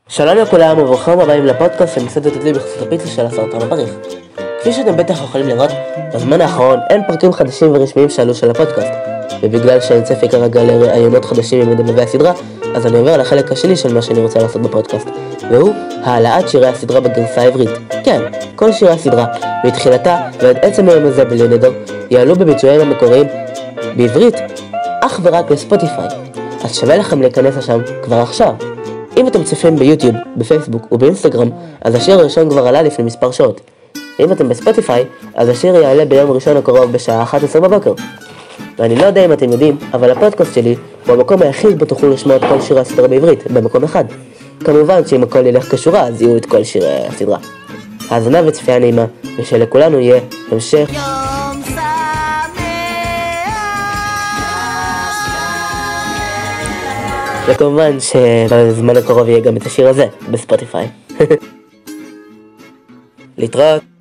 שלום לכולם וברוכים הבאים לפודקאסט של מסעדת הדלי בחסות הפיצה של הסרטון הבריך. כפי שאתם בטח יכולים לראות, בזמן האחרון אין פרקים חדשים ורשמיים שעלו של הפודקאסט, ובגלל שאין צפי כרגע לראיונות חדשים עם מדבבי הסדרה, אז אני עובר לחלק השני של מה שאני רוצה לעשות בפודקאסט, והוא העלאת שירי הסדרה בגרסה העברית. כן, כל שירי הסדרה, מתחילתה ועד עצם היום הזה בליונדור, יעלו בביצועים המקוריים בעברית אך ורק לספוטיפיי. אז שווה לכם להיכנס לשם כבר עכשיו. אם אתם צופים ביוטיוב, בפייסבוק ובאינסטגרם, אז השיר הראשון כבר עלה לפני מספר שעות. אם אתם בספוטיפיי, אז השיר יעלה ביום ראשון הקרוב בשעה 11 בבוקר. ואני לא יודע אם אתם יודעים, אבל הפודקאסט שלי הוא המקום היחיד בו תוכלו לשמוע את כל שירי הסדרה בעברית, במקום אחד. כמובן שאם הכל ילך כשורה, אז יהיו את כל שירי הסדרה. האזנה וצפייה נעימה, ושלכולנו יהיה המשך וכמובן שבזמן הקרוב יהיה גם את השיר הזה בספוטיפיי. להתראות.